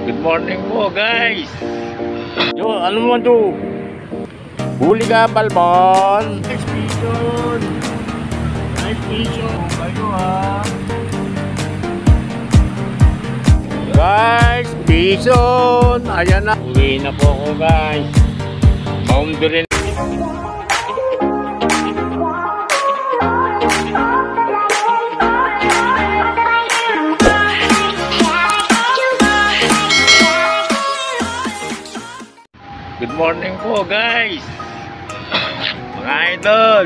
Good morning po guys. Yo, ano naman to? Huli ka, Balbon. Nice vision. Nice vision. Kayo ha. Guys, bison. Ayan na. Uwi na po ako guys. Boundary. Good morning po guys, mga idol.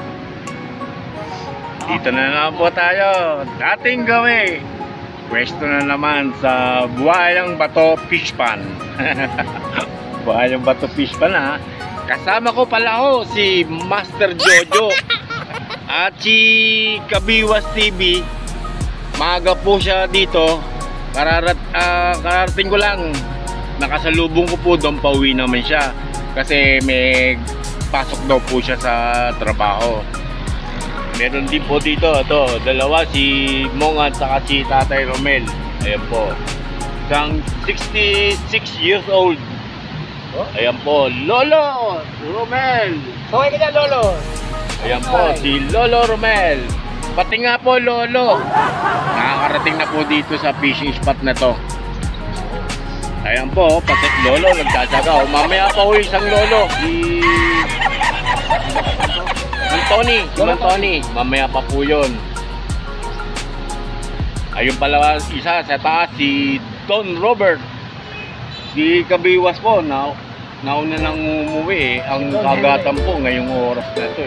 Dito na naman po tayo. Dating gawi, pwesto na naman sa Buhayang Bato Fish Pan. Buhayang Bato Fish Pan ha. Kasama ko pala si Master Jojo at si Kabiwas TV. Maaga po siya dito. Kararating ko lang. Nakasalubong ko po doon, pauwi naman siya kasi may pasok daw po siya sa trabaho. Meron din po dito, dalawa, si Mong at saka si Tatay Romel. Ayan po, isang 66 years old. Ayan po, Lolo Romel. Okay ka dyan, Lolo. Ayan po, si Lolo Romel. Pati nga po Lolo, nakakarating na po dito sa fishing spot na to. Ayan po, pati Lolo nagtsatsaga. Mamaya pa ho isang Lolo, si Tony. Mamaya pa po yun. Ayun pala isa sa taas, si Don Robert. Si Kabiwas po, nauna nang umuwi Ang kagatan po ngayong oras na ito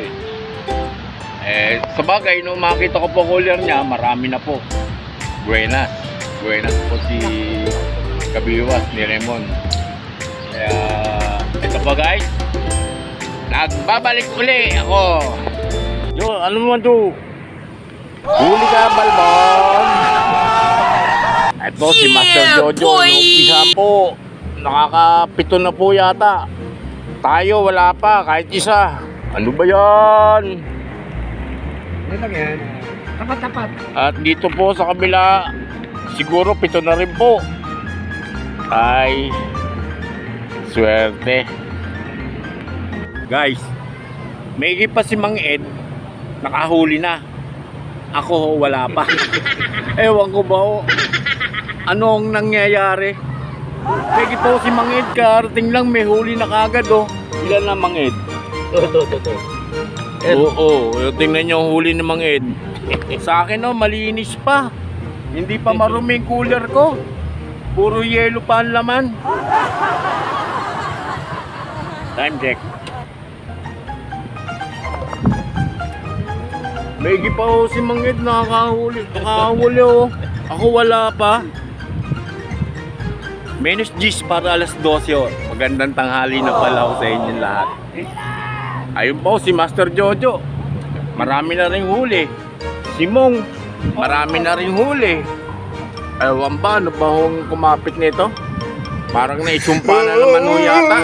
sa bagay, nung makita ko po cooler niya, marami na po. Buenas po si Kabiwas ni Raymond. Kaya ito pa guys, nagbabalik uli ako. Yo, ano naman to? Huli ka, Balbon. Ito si Master Jojo. Umpisa po, nakakapito na po yata. Tayo wala pa, kahit isa. Ano ba yan? Ano lang yan? Tapat-tapat. At dito po sa kabila, siguro pito na rin po. Ay, swerte. Guys, may pa si Mang Ed, nakahuli na. Ako wala pa. Ewan ko ba anong nangyayari. May po si Mang Ed, karating lang, may huli na kagad Ilan na Mang Ed? Oo, tingnan nyo ang huli ni Mang Ed. Sa akin malinis pa. Hindi pa marumi yung cooler ko. Puro yelo pa ang laman. Time check. May pa si Mang Ed, nakahuli Ako wala pa. Minus 10 para alas 12 Magandang tanghali na pala ako sa inyong lahat. Ayun po si Master Jojo, marami na rin huli. Si Mong, marami na rin huli. Ewan ba, ano ba hong kumapit nito? Parang naisumpa na naman yata.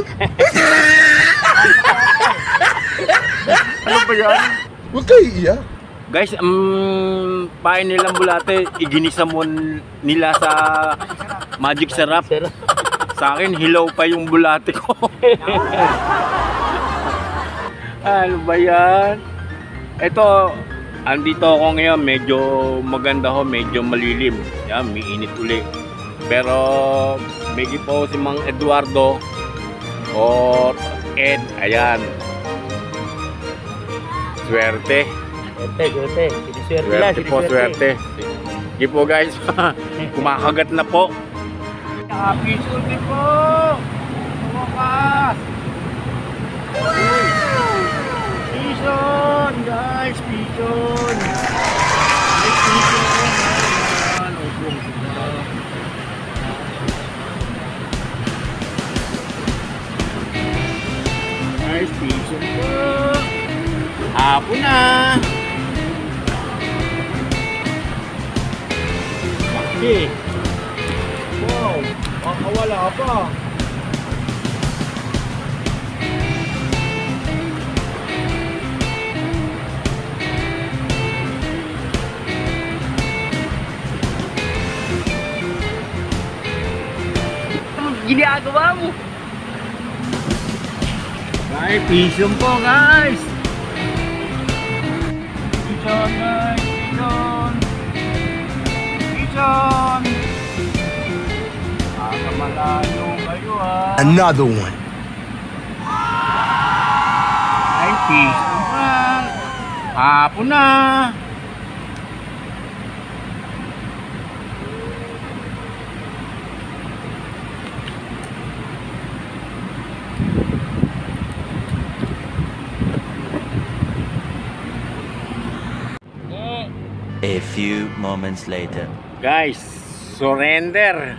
Ano ba yan? Huwag kayo iiyak. Guys, pain nilang bulate, iginisa mo nila sa Magic Sarap. Sa akin, hilaw pa yung bulate ko. Ano ba yan? Ito, andito ako ngayon, medyo maganda medyo malilim. Yan, may init uli. Pero may po si Mang Eduardo o Ed, ayan. Swerte. Swerte po, swerte. Sige po guys, kumakagat na po. Pigeon din po. Bukas. Pigeon, guys, pigeon. Nice pigeon. Nice pigeon po. Hapon na. Okay. Wow, makawala pa. ginagawa mo? Guys, pison po guys. Pison guys, pison. Pison. Malayo kayo ha. Another one. Ay, pison pa. Hapon na. A few moments later. Guys, surrender.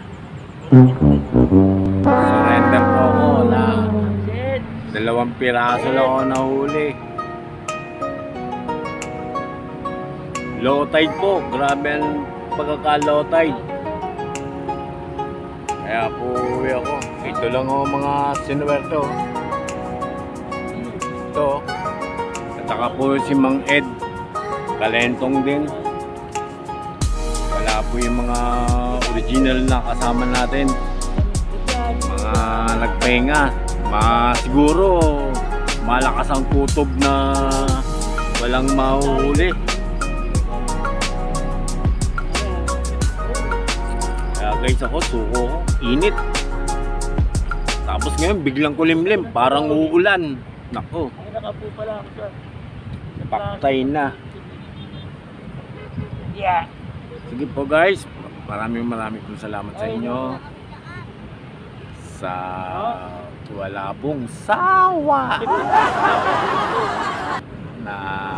Surrender po ako na 2 piraso lang ako nahuli. Low tide po, grabe ang pagkaka-low tide. Kaya po uwi ako. Ito lang ako mga sinuwerte. Ito. At saka po si Mang Ed. Talentong din. Wala po yung mga original na kasama natin. Mga nagpahinga. Siguro malakas ang kutob na walang mahuhuli. Kaya guys ako, suko ko. Init. Tapos ngayon biglang kulimlim. Parang uulan. Nako. Paktay na. Yeah. Sige po guys, maraming pong salamat sa inyo sa wala pong sawa na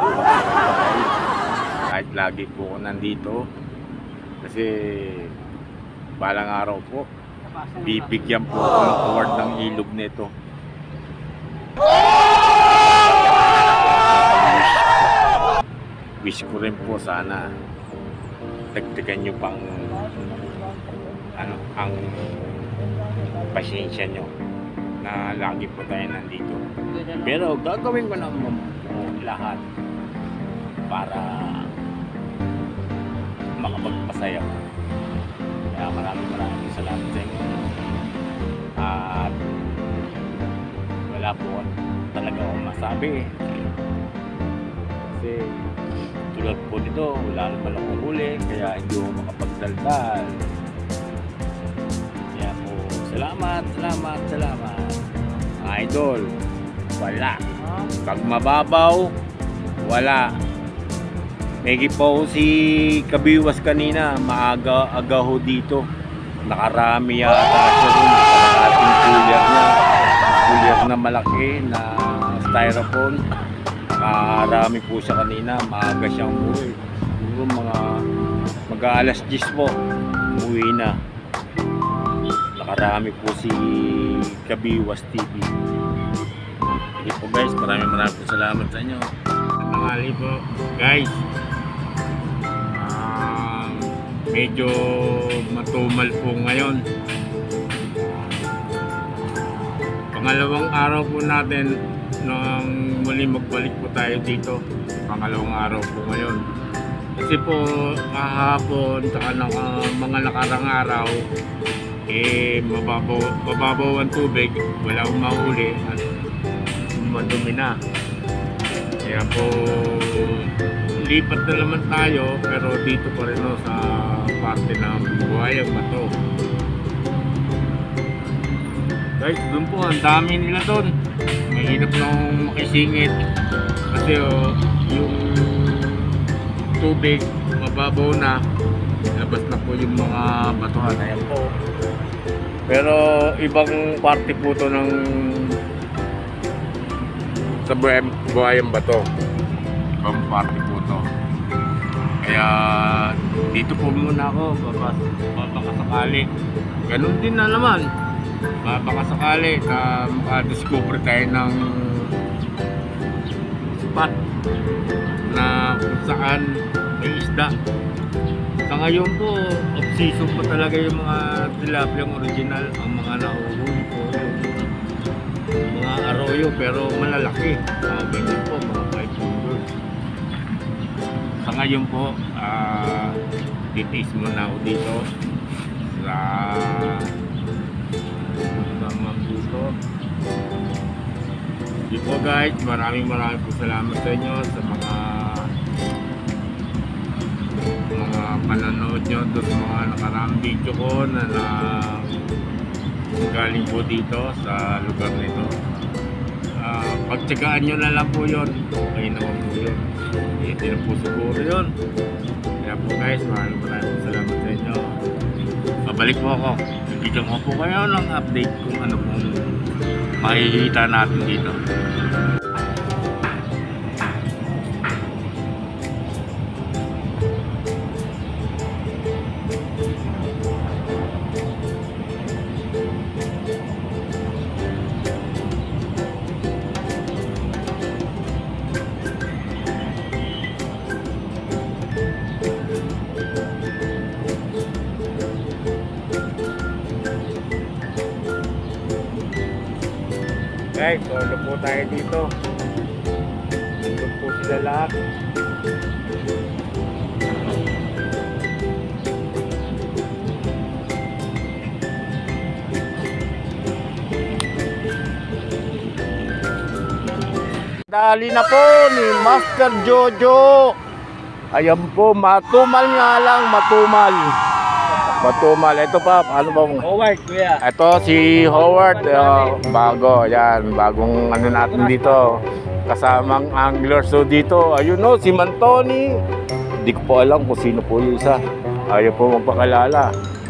kahit lagi po ako nandito kasi balang araw po bibigyan po ako ng award ng ilog nito. Wish ko rin po sana dagdagan nyo pang ang pasensya nyo na lagi po tayo nandito, pero gagawin ko naman po lahat para makapagpasaya ko. Kaya maraming salamat sa inyo at wala po talaga akong masabi kasi tulad po nito, wala naman akong huli, kaya hindi ako makapagdaldal. Kaya po, salamat. Mga idol, wala. Pag mababaw, wala. May po si Kabiwas kanina, maaga ho dito. Nakarami yata siya rin sa ating cooler niya. Cooler na malaki na styrofoam. Nakarami po siya kanina, maaga siyang umuwi. Siguro mga alas 10 po, umuwi na. Nakarami po si Kabiwas TV. Sige po guys, maraming po salamat sa inyo. Tanghali po guys. Medyo matumal po ngayon. Pangalawang araw po natin nung muli magbalik po tayo dito. Pangalawang araw po ngayon. Kasi po kahapon saka mga nakarang araw mababaw ang tubig, wala akong mahuli at madumi na. Kaya po lipat na naman tayo, pero dito pa rin sa parte ng Buhayang Bato. Guys, doon po ang dami nila doon. Mahirap nang makisingit kasi yung tubig mababaw na, labas na po yung mga batuhan. Ayan po. Pero ibang parte po to ng sa Buhayang Bato. Ibang parte po to. Kaya dito po muna ako, babakasakali. Ganun din na naman. Babakasakali na makadiscover tayo ng spot na kung saan may isda. Sa ngayon po, off-season pa talaga yung mga tilapia original. Ang mga nahuhuli po yung mga arroyo, pero malalaki. Ganyan po, mga 5 pounders. Sa ngayon po, titis muna ako dito sa po guys, maraming po salamat sa inyo sa mga panonood nyo doon sa mga nakaraang video ko na galing po dito sa lugar nito. Pagtsagaan nyo na lang po yun, okay naman po yun, hindi na po siguro yun. Kaya po guys, maraming po salamat sa inyo. Babalik po ako, bigyan ko po kayo ng update kung ano pong makikita natin dito. Guys, solo po tayo dito. Nandun po sila lahat. Dali na po ni Master Jojo. Ayan po, matumal nga lang, matumal. Matumal. Ito pa, ano ba? Howard, kuya. Ito si Howard, bago, yan, bagong ano natin dito. Kasamang angler. So dito, ayun o, si Mantoni. Hindi ko po alam kung sino po yung isa. Ayaw po magpakalala.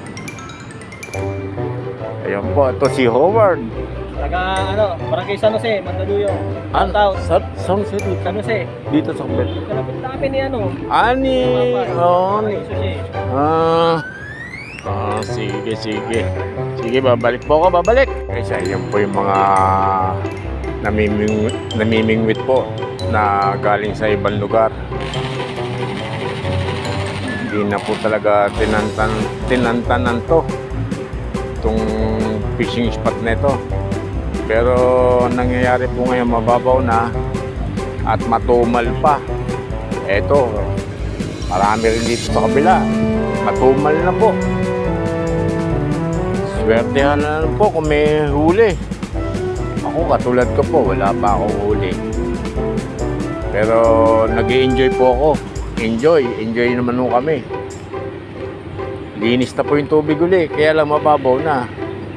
Ayun po, ito si Howard. Taga ano, Barangay San Jose, Mandaluyong. Ano? Saan siya dito? San Jose. Dito sa kapit. Kalapit na kami ni ano. Ani, Barangay Sushi. Sige. Sige, babalik po ako, babalik. Kasi ayun po yung mga namimingwit po na galing sa ibang lugar. Hindi na po talaga tinantanan to itong fishing spot nito. Pero nangyayari po ngayon, mababaw na at matumal pa. Eto, marami rin dito sa kabila. Matumal na po. Swertehan na lang po kung may huli. Ako katulad ko po, wala pa akong huli. Pero nag-i-enjoy po ako. Enjoy naman po kami. Linis na po yung tubig uli, kaya lang mababaw na.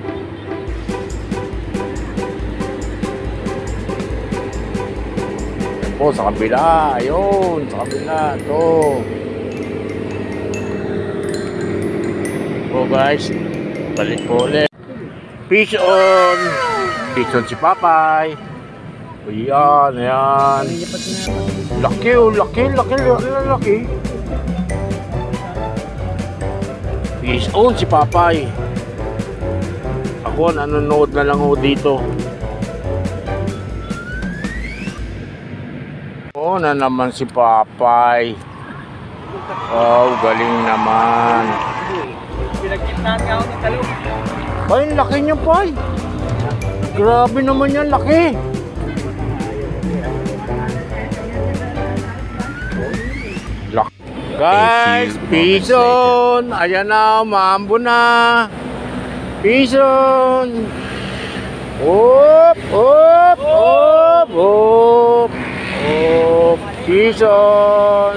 Yan po, sa kabila. Ayun, sa kabila. Ito. Po guys, balik po ulit. Fish on si Papay. Ayan. Laki. Fish on si Papay. Ako nanonood na lang ako dito. Oo na naman si Papay. Oh, galing naman. Pinagkitahan nga ako ng talong. Ay, laki niya, Pai. Grabe naman yan, laki. Guys, pison. Ayan na, maambo na. Pison. Op. Pison.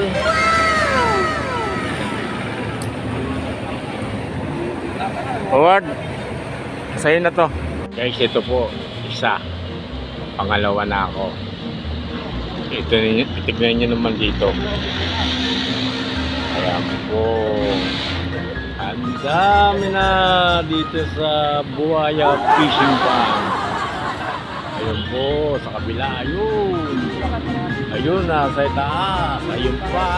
Howard, sa'yo na to. Guys, ito po, isa. Pangalawa na ako. Ito, itignan nyo naman dito. Ayan po. Ang dami na dito sa Buhaya Fishing Pond. Ayun po, sa kabila. Ayun na, sa itaas. Ayun pa.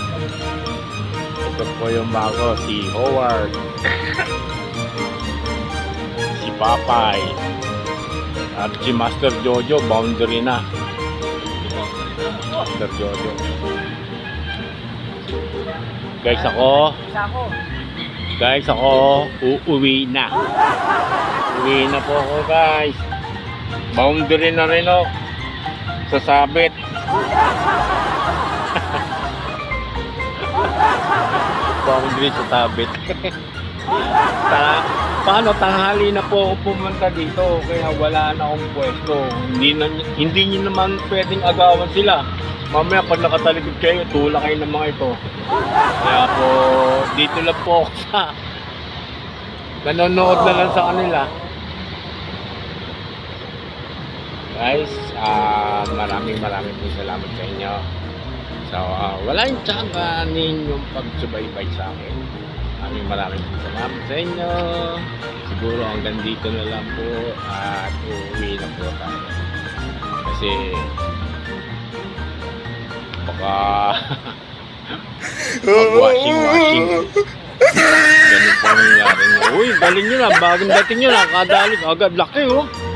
Ito po yung bago, si Howard. Si Papay. At si Master Jojo, boundary na. Master Jojo. Guys, ako uuwi na. Uwi na po ako, guys. Boundary na rin ako. Sasabit. Boundary sa tabit. paano, tanghali na po ako pumunta dito, kaya wala na akong pwesto. Hindi nyo naman pwedeng agawan sila. Mamaya pag nakatalikod kayo, tulak kayo ng mga ito. Kaya po, dito lang po ako sa nanonood na lang sa kanila. Guys, maraming po salamat sa inyo. So, wala yung tsaga ninyong pagsubaybay sa akin. Maraming po salamat sa inyo. Siguro hanggang dito na lang po at uuwi na po tayo. Kasi baka mag-washing. Ganun po nangyari niya. Uy, galing nyo na. Bagong dating nyo na. Kadalig. Agad laki oh.